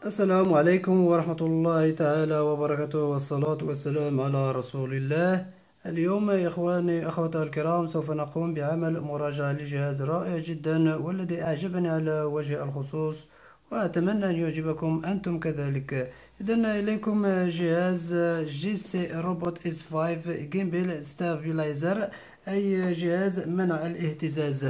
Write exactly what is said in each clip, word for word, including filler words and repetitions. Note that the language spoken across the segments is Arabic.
السلام عليكم ورحمة الله تعالى وبركاته، والصلاة والسلام على رسول الله. اليوم يا إخواني أخواتي الكرام سوف نقوم بعمل مراجعة لجهاز رائع جدا والذي أعجبني على وجه الخصوص، وأتمنى أن يعجبكم أنتم كذلك. إذن إليكم جهاز جي سي روبوت اس خمسة جيمبل ستابيلايزر، أي جهاز منع الاهتزاز.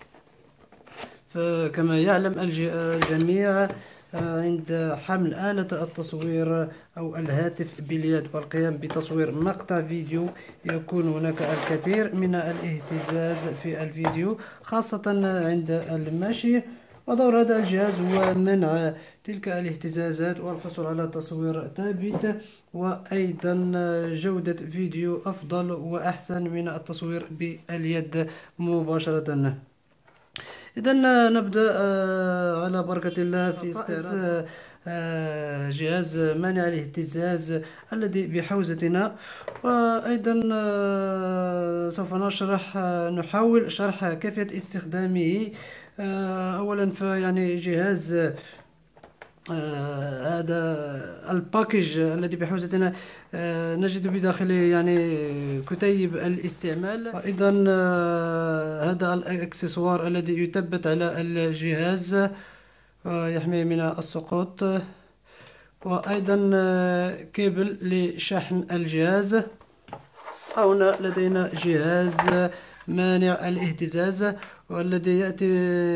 فكما يعلم الجميع عند حمل آلة التصوير أو الهاتف باليد والقيام بتصوير مقطع فيديو يكون هناك الكثير من الاهتزاز في الفيديو، خاصة عند المشي. ودور هذا الجهاز هو منع تلك الاهتزازات والحصول على تصوير ثابت، وأيضا جودة فيديو أفضل وأحسن من التصوير باليد مباشرة. إذن نبدأ على بركة الله في استعراض جهاز مانع الاهتزاز الذي بحوزتنا، وأيضا سوف نشرح نحاول شرح كيفية استخدامه. أولا فيعني جهاز آه هذا الباكج الذي بحوزتنا آه نجد بداخله يعني كتيب الاستعمال، وأيضا آه هذا الاكسسوار الذي يثبت على الجهاز آه يحمي من السقوط، وأيضا آه كيبل لشحن الجهاز. هنا لدينا جهاز مانع الاهتزاز والذي يأتي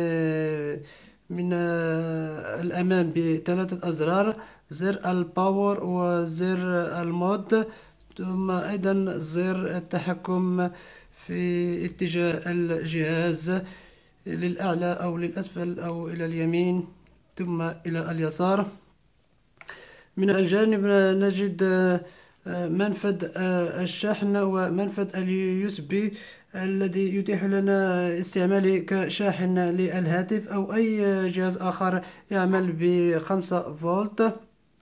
من الأمام بثلاثة أزرار: زر الباور وزر المود، ثم أيضا زر التحكم في اتجاه الجهاز للأعلى أو للأسفل أو إلى اليمين ثم إلى اليسار. من الجانب نجد منفذ الشحن ومنفذ اليو اس بي الذي يتيح لنا استعماله كشاحن للهاتف أو أي جهاز آخر يعمل بخمسة فولت.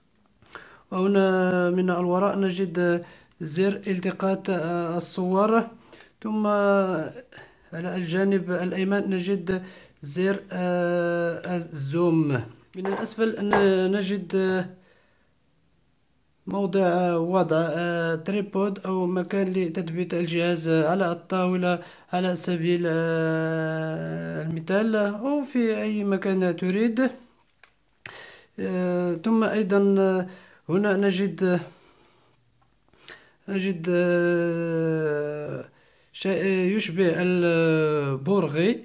وهنا من الوراء نجد زر التقاط الصور، ثم على الجانب الأيمن نجد زر الزوم. من الأسفل نجد موضع وضع تريبود أو مكان لتثبيت الجهاز على الطاولة على سبيل المثال أو في أي مكان تريد. ثم أيضا هنا نجد نجد شيء يشبه البورغي،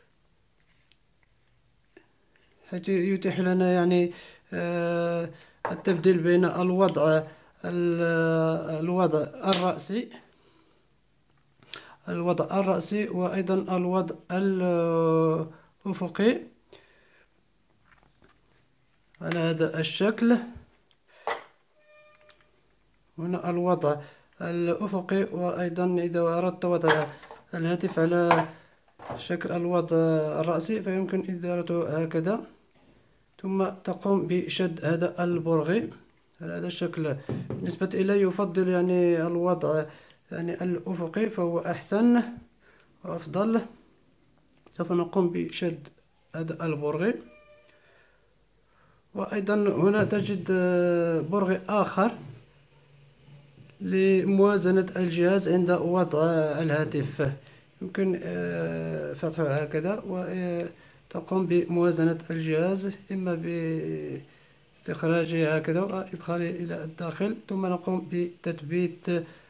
حيث يتيح لنا يعني التبديل بين الوضع الوضع الرأسي الوضع الرأسي وأيضا الوضع الأفقي على هذا الشكل. هنا الوضع الأفقي، وأيضا إذا أردت وضع الهاتف على شكل الوضع الرأسي فيمكن إدارته هكذا، ثم تقوم بشد هذا البرغي على هذا الشكل. بالنسبة إلي يفضل يعني الوضع يعني الأفقي، فهو أحسن وأفضل. سوف نقوم بشد هذا البرغي، وأيضا هنا تجد برغي آخر لموازنة الجهاز عند وضع الهاتف. يمكن فتحه هكذا وتقوم بموازنة الجهاز، إما باستخراجه هكذا وإدخاله إلى الداخل، ثم نقوم بتثبيت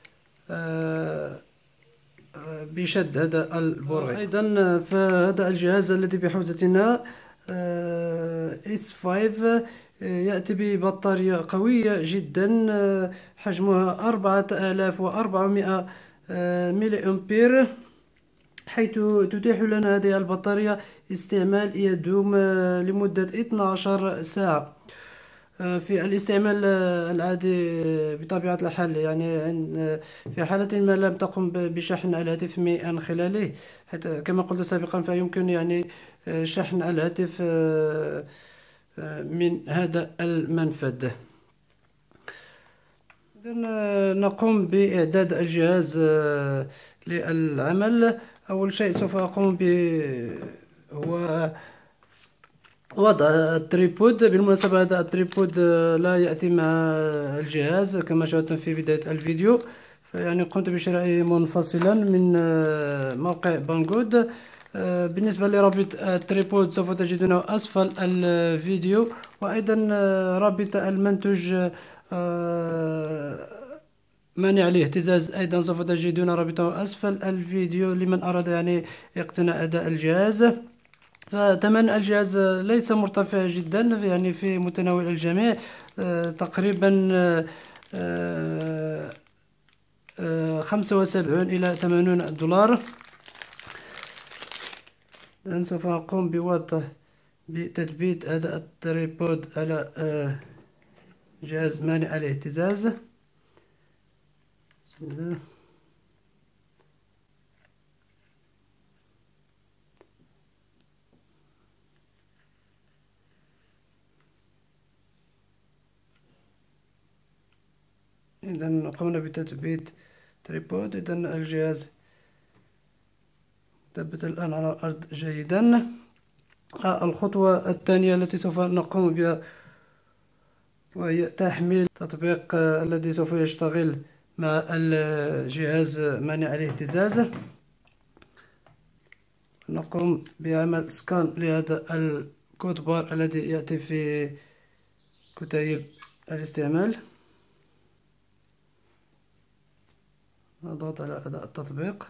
بشد هذا البرغي. أيضا فهذا الجهاز الذي بحوزتنا اس خمسة يأتي ببطارية قوية جدا حجمها أربعة آلاف وأربعمائة ملي أمبير، حيث تتيح لنا هذه البطارية استعمال يدوم لمدة اثنتي عشرة ساعة في الاستعمال العادي بطبيعة الحال. يعني في حالة ما لم تقم بشحن الهاتف من خلاله، حتى كما قلت سابقا فيمكن يعني شحن الهاتف من هذا المنفذ. إذن نقوم بإعداد الجهاز للعمل. أول شيء سوف أقوم به هو وضع التريبود. بالمناسبة هذا التريبود لا يأتي مع الجهاز كما شاهدتم في بداية الفيديو، يعني قمت بشرائه منفصلا من موقع بانغود. بالنسبة لرابط التريبود سوف تجدونه أسفل الفيديو، وأيضا رابط المنتج مانع الاهتزاز أيضا سوف تجدون رابطه أسفل الفيديو لمن أراد يعني اقتناء أداء الجهاز. فثمن الجهاز ليس مرتفع جدا، يعني في متناول الجميع، تقريبا خمسة وسبعون إلى ثمانون دولار. الآن سوف أقوم بوضع بتثبيت أداء التريبود على جهاز مانع الاهتزاز. بسم الله. إذا قمنا بتثبيت تريبود. إذا الجهاز ثبت الآن على الأرض جيدا. الخطوة الثانية التي سوف نقوم بها وهي تحميل التطبيق الذي سوف يشتغل مع الجهاز مانع الاهتزاز. نقوم بعمل سكان لهذا الكود بار الذي يأتي في كتيب الاستعمال. نضغط على أداء التطبيق.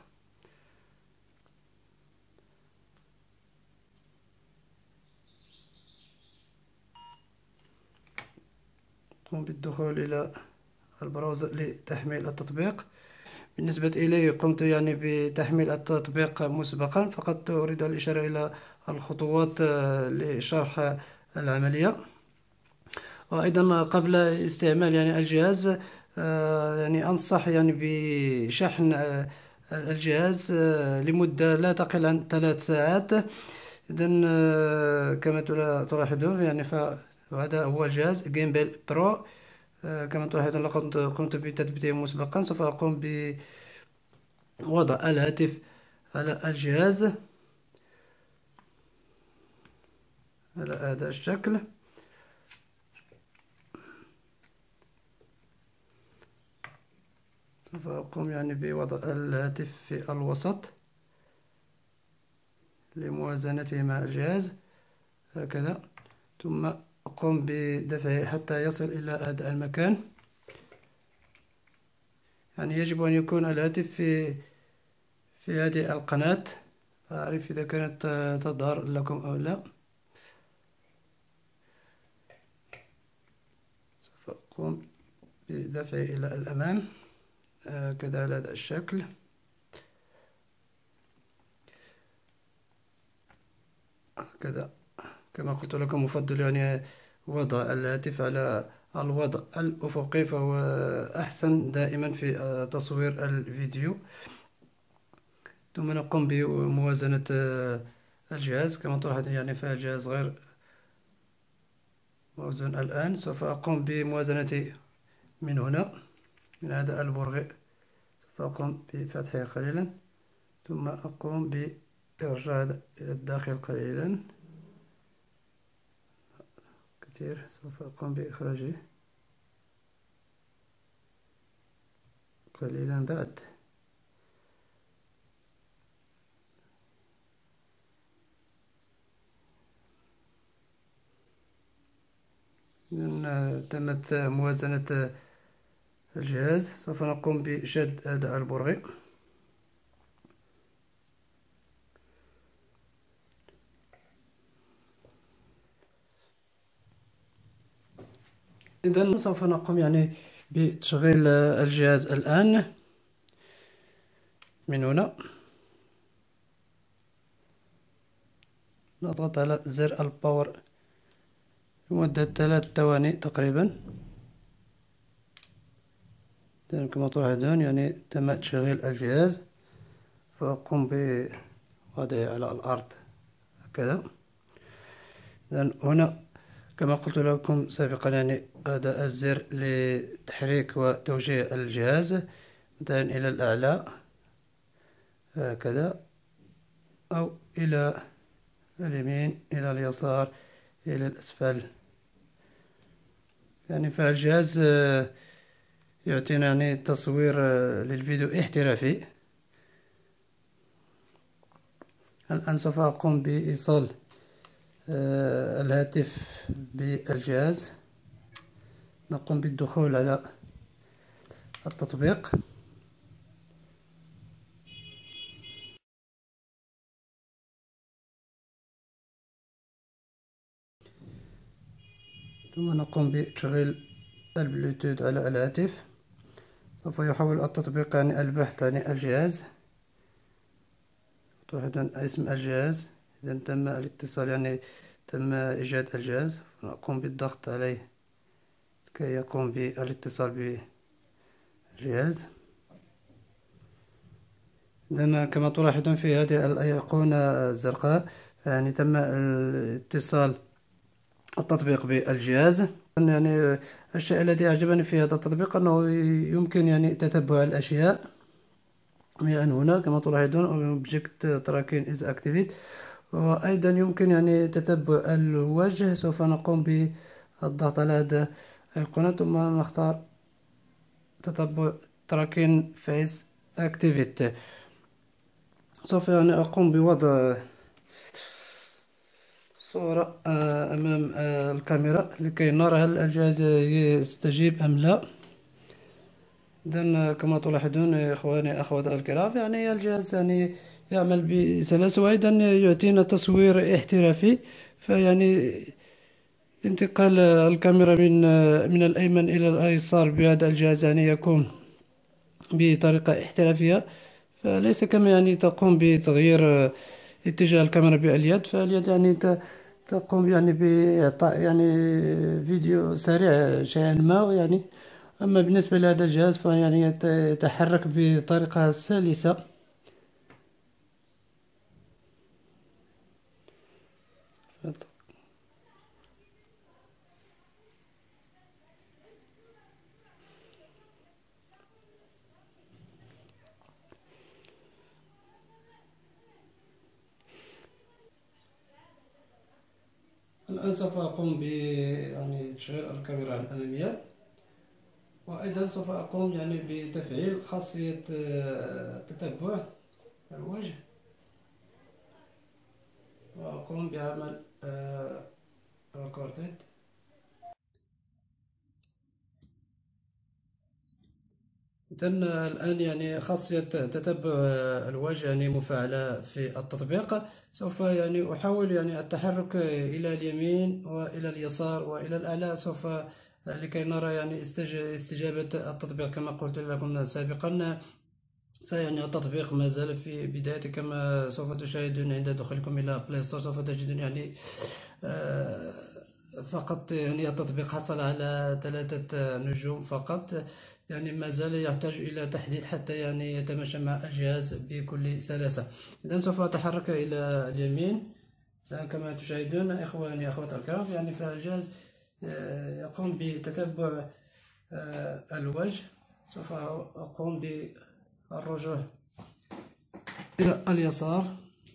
قم بالدخول إلى البراوزر لتحميل التطبيق. بالنسبة إلي قمت يعني بتحميل التطبيق مسبقا، فقط أريد الإشارة إلى الخطوات لشرح العملية. وأيضا قبل استعمال يعني الجهاز يعني أنصح يعني بشحن الجهاز لمدة لا تقل عن ثلاث ساعات. إذن كما تلاحظون يعني فهذا هو الجهاز جيمبل برو. كما تلاحظون لقد قمت بتثبيته مسبقا. سوف أقوم بوضع الهاتف على الجهاز على هذا الشكل. سوف أقوم يعني بوضع الهاتف في الوسط لموازنته مع الجهاز هكذا، ثم أقوم بدفعه حتى يصل إلى هذا المكان. يعني يجب أن يكون الهاتف في في هذه القناة. أعرف إذا كانت تظهر لكم أو لا. سوف أقوم بدفعه إلى الأمام هكذا على هذا الشكل. هكذا كما قلت لكم، أفضل يعني وضع الهاتف على الوضع الأفقي، فهو أحسن دائما في تصوير الفيديو. ثم نقوم بموازنة الجهاز. كما تلاحظون يعني فالجهاز غير موزون الآن. سوف أقوم بموازنته من هنا، من هذا البرغي. سوف أقوم بفتحه قليلا، ثم أقوم بإرجاع إلى الداخل قليلا كثير. سوف أقوم بإخراجه قليلا بعد. إذن تمت موازنة الجهاز. سوف نقوم بشد هذا البرغي. إذن سوف نقوم يعني بتشغيل الجهاز الآن من هنا. نضغط على زر الباور لمدة ثلاث ثواني تقريبا. كما تلاحظون يعني تم تشغيل الجهاز. فأقوم بوضعه على الأرض هكذا. إذن هنا كما قلت لكم سابقا يعني هذا الزر لتحريك وتوجيه الجهاز مثلا إلى الأعلى هكذا، أو إلى اليمين إلى اليسار إلى الأسفل. يعني فالجهاز يعطينا يعني تصوير للفيديو احترافي. الآن سوف أقوم بإيصال الهاتف بالجهاز. نقوم بالدخول على التطبيق. ثم نقوم بتشغيل البلوتوث على الهاتف. سوف يحول التطبيق يعني البحث عن الجهاز. تحدث اسم الجهاز. إذا تم الاتصال يعني تم إيجاد الجهاز، نقوم بالضغط عليه كي يقوم بالاتصال بالجهاز. إذن كما تلاحظون في هذه الأيقونة الزرقاء يعني تم اتصال التطبيق بالجهاز. يعني الشيء الذي أعجبني في هذا التطبيق أنه يمكن يعني تتبع الأشياء. يعني هنا كما تلاحظون object tracking is activated، وأيضا يمكن يعني تتبع الوجه. سوف نقوم بالضغط على هذا الأيقونة ثم نختار تتبع tracking face activate. سوف يعني أقوم بوضع صورة أمام الكاميرا لكي نرى هل الجهاز يستجيب أم لا. إذن كما تلاحظون إخواني أخواتي الكرام يعني الجهاز يعني يعمل بسلاسة، وأيضا يعطينا تصوير احترافي. فيعني انتقال الكاميرا من من الأيمن إلى الأيسر بهذا الجهاز يعني يكون بطريقة احترافية، فليس كما يعني تقوم بتغيير اتجاه الكاميرا باليد. فاليد يعني تقوم يعني بإعطاء يعني فيديو سريع شيئا ما يعني. أما بالنسبة لهذا الجهاز فيعني يتحرك بطريقة سلسة. الآن سوف أقوم ب يعني تشغيل الكاميرا الأمامية، وأيضا سوف أقوم يعني بتفعيل خاصية تتبع الوجه، وأقوم بعمل recorded. إذن الآن يعني خاصية تتبع الوجه يعني مفعلة في التطبيق. سوف يعني أحاول يعني التحرك إلى اليمين وإلى اليسار وإلى الأعلى، سوف لكي نرى يعني استجابة التطبيق. كما قلت لكم سابقا فيعني التطبيق ما زال في بدايته، كما سوف تشاهدون عند دخولكم إلى بلاي ستور سوف تجدون يعني فقط يعني التطبيق حصل على ثلاثة نجوم فقط. يعني ما زال يحتاج إلى تحديث حتى يعني يتماشى مع الجهاز بكل سلاسة. إذن سوف أتحرك إلى اليمين كما تشاهدون إخواني أخواتي الكرام. يعني فالجهاز يقوم بتتبع الوجه. سوف أقوم بالرجوع إلى اليسار.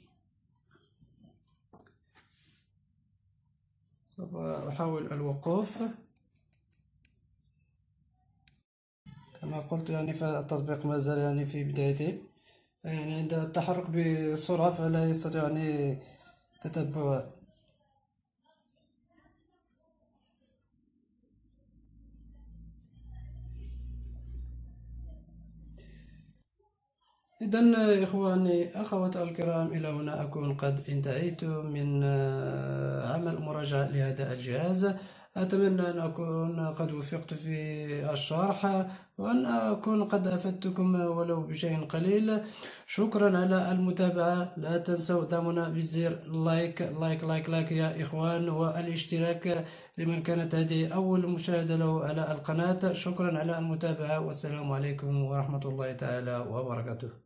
سوف أحاول الوقوف. كما قلت يعني فالتطبيق ما زال يعني في بدايته، يعني عند التحرك بسرعة فلا يستطيع يعني تتبع. إذن إخواني أخواتي الكرام إلى هنا أكون قد انتهيت من عمل مراجعة لهذا الجهاز. أتمنى أن أكون قد وفقت في الشرح، وأن أكون قد أفدتكم ولو بشيء قليل. شكرا على المتابعة. لا تنسوا دعمنا بزر لايك لايك لايك لايك يا إخوان، والاشتراك لمن كانت هذه أول مشاهدة له على القناة. شكرا على المتابعة، والسلام عليكم ورحمة الله تعالى وبركاته.